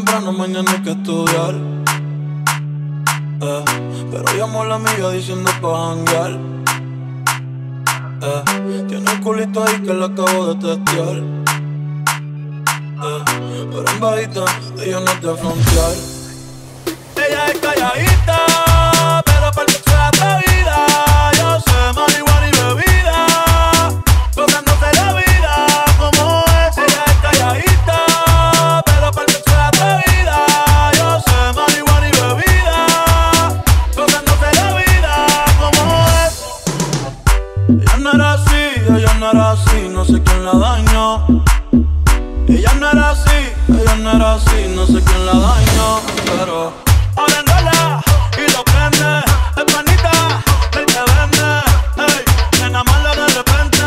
temprano, mañana hay que estudiar. Pero llamó a la amiga diciendo pa' janguear. Tiene un culito ahí que la acabo de testear. Pero en bajita, ella no te frontear. Ella es calladita, pero para el sexo es atrevida. Yo sé marihuana y bebida, gozándose la vida como es. Ella es calladita, pero para el sexo es atrevida. Yo sé marihuana y bebida, gozándose la vida como es. Ella no era así, no sé quién la dañó. Ella no era así, no sé quién la dañó. Pero ahora enrola y lo prende. Es panita, él te vende. Ey, nena mala de repente.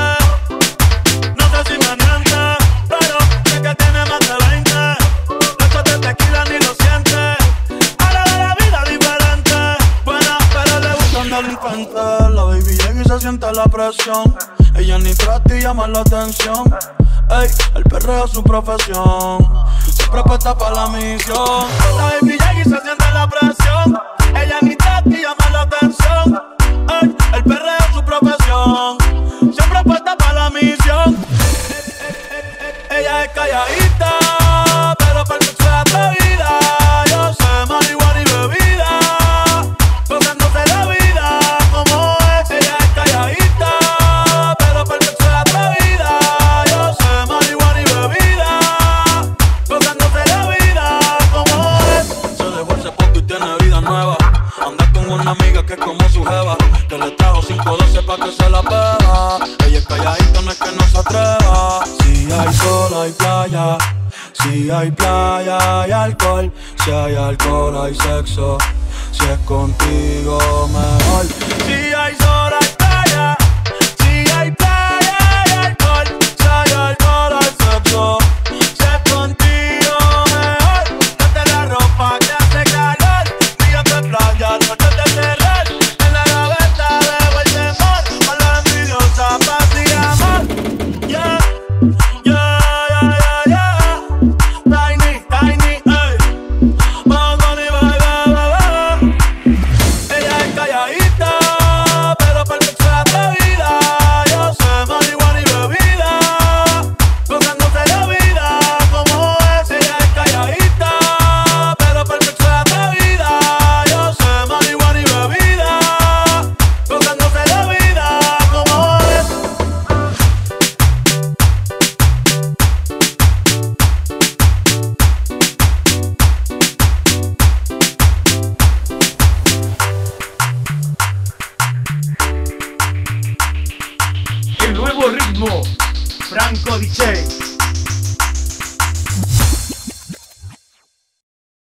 No sé si me miente, pero sé que tiene más de 20. Esto de tequila ni lo siente. Ahora de la vida diferente. Buena, pero le gustan delincuentes. La baby llega y se siente la presión. Ella ni trata y llama la atención. Ey, el perreo es su profesión. Siempre puesta pa' la misión. La baby llega y se siente la presión. Ella ni trata y llama la atención. Ey, el perreo es su profesión. Siempre puesta pa' la misión. Ella es calladita, pero para el sexo es atrevida. Yo sé marihuana y bebida, gozándose la vida como es. Ella es calladita, pero para el sexo es atrevida. Yo sé marihuana y bebida, gozándose la vida como es. Se dejó hace poco y tiene vida nueva. Anda con una amiga que es como su jeva, que le trajo 512 pa' que se la beba. Ella es calladita, no es que no se atreva. Si hay sol hay playa, si hay playa hay alcohol. Si hay alcohol hay sexo, si es contigo mejor. Si hay sol hay playa, si hay playa hay alcohol. Si hay alcohol hay sexo, si es contigo mejor. Ponte la ropa que hace calor, días de playa, noches de terror. En la gaveta dejo el temor, pa' la envidiosa, paz y amor. Yeah, yeah, yeah, yeah, yeah. Tiny, tiny, ey. Vamos con el bebé. Ella es calladita, pero para el sexo es atrevida. Yo sé marihuana y bebida, gozándose la vida como es. Ella es calladita, pero para el sexo es atrevida. Yo sé marihuana y bebida, gozándose la vida como es. El nuevo ritmo, Franco DJ.